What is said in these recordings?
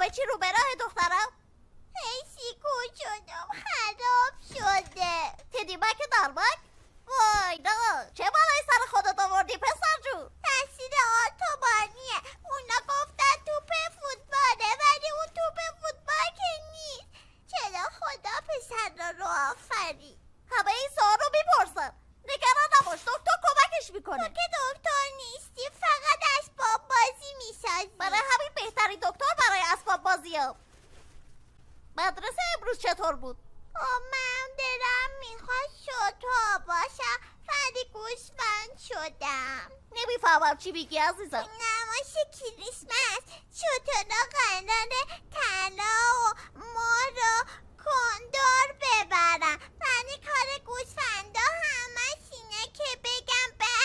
همه چی رو به راه دخترم؟ حیثی کجونم خراب شده. تدی بک دربک؟ وای نه، چه بالای سر خودت آوردی پسر جون؟ تحصیل آتوبانیه. اونا گفتن توپ فوتباله ولی اون توپ فوتبال که نیست. چرا خدا پسر رو آفرید؟ همه این سوال رو میپرسن. نگران نباش، دکتر کمکش میکنه. تو که دکتر نیستی، فقط اسباب بازی میسازی. برای همین بهترین دکتر برای اسباب بازیه. مدرسه امروز چطور بود؟ من دلم میخواد شطور باشم ولی گوسفند شدم. نمیفهمم چی میگی عزیزم. نمایش کریسمس شطورا قراره طلا و مار و کندور ببرم ولی کار گوسفندا همش اینه که بگم به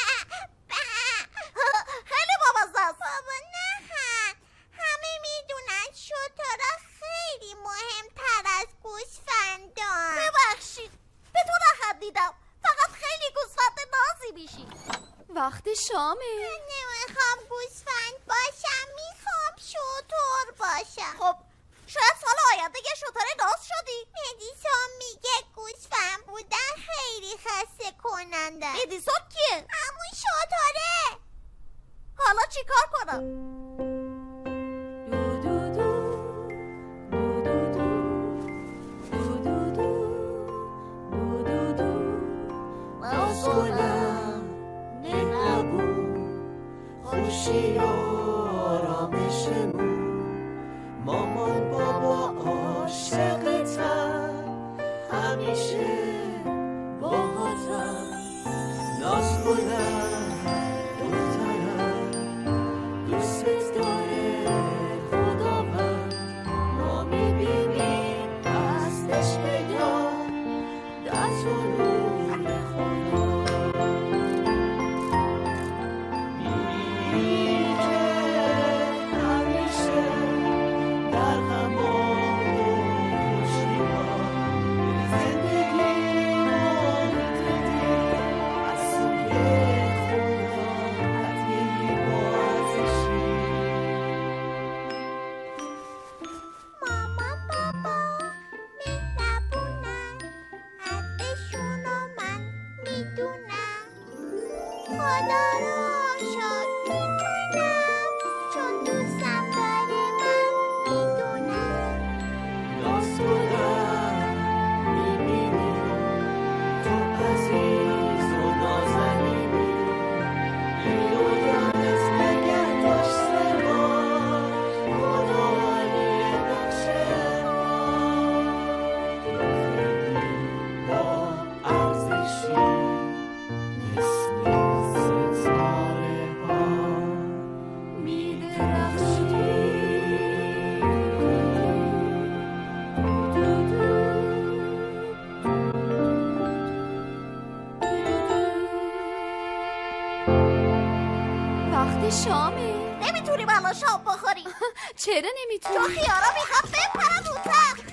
خیلی بامزه است. بابا نخند. همه میدونن شطورا خیلی مهمتر از گوسفندان. ببخشید به تو نخندیدم، فقط خیلی گوسفند نازی میشی. وقت شامه. من نمیخوام گوسفند باشم، میخوام شطور باشم. خب شاید سال آینده یه شطور ناز شدی. ادیسون میگه گوسفند بودن خیلی خسته کننده. ادیسون کیه؟ همون شطوره. حالا چی کار کنم؟ خوشی و آرامشمون، مامان بابا عاشقتم، همیشه باهاتم، ناز کنم دخترم، دوست داره خداوند، ما میبینیم هستش پیدا در تو نور خدا. شامه. نمیتونیم الان شام بخوریم. چرا نمیتونیم؟ تو خیارا میخوام بپرم رو تخت.